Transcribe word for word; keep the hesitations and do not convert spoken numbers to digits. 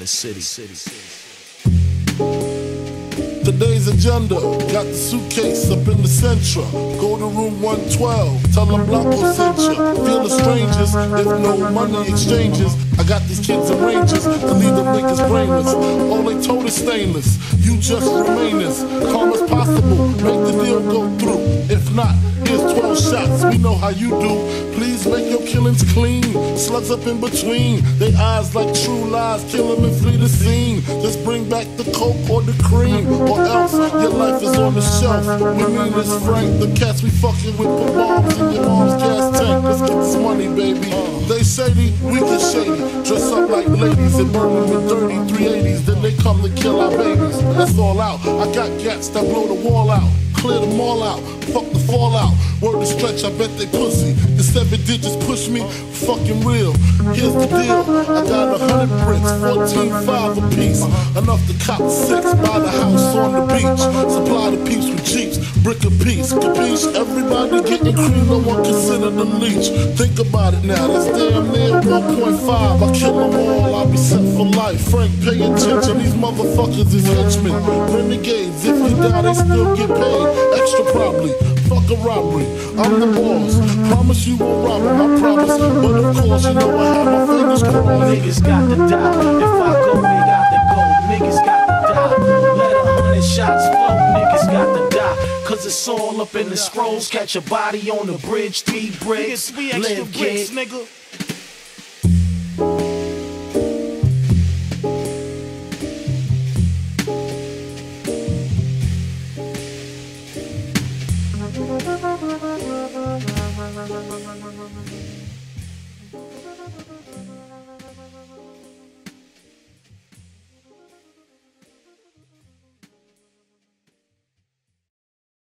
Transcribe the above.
city. Today's agenda, got the suitcase up in the Centra. Go to room one twelve, tell them Blanco sent ya. Feel the strangers, if no money exchanges. I got these kids in ranges to leave them niggas brainless. All they told is stainless, you just remain as calm as possible. Make the deal go through. If not, here's twelve shots, we know how you do. Please make your killings clean. Slugs up in between, they eyes like true lies. Kill them and flee the scene. Just bring back the coke or the cream, or else your life is on the shelf. We mean this frank, the cats we fucking with put bombs in your mom's gas tank. Let's get this money, baby. They shady, we get shady. Dress up like ladies and burn them with dirty three eighties. Then they come to kill our babies. That's all out. I got gats that blow the wall out. Clear them all out, fuck the fallout. Word to stretch, I bet they pussy. The seven digits push me, fucking real. Here's the deal, I got a hundred bricks, fourteen five a piece. Enough to cop six, buy the house on the beach. Supply the peeps with jeeps, brick a piece. Capiche, everybody getting cream, no one consider the leech. Think about it now, that's damn near one point five. I kill them all, I'll be set for life. Frank, pay attention, these motherfuckers is henchmen. Renegades, if you die, they still get paid. Extra probably, fuck a robbery, I'm the boss. Promise you won't rob him, I promise. But of course, you know I have my fingers crossed. Niggas got to die, if I go, they got to go. Niggas got to die, let a hundred shots flow. Niggas got to die, cause it's all up in the scrolls. Catch a body on the bridge, three bricks, live bricks, nigga.